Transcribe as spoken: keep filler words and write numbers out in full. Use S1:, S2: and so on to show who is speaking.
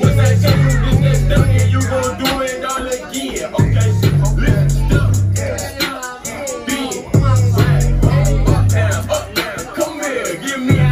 S1: Once I tell you this, that's done, and you gon' do it all again. Okay, listen, stop. Be right, up, down, up, down. Come here, give me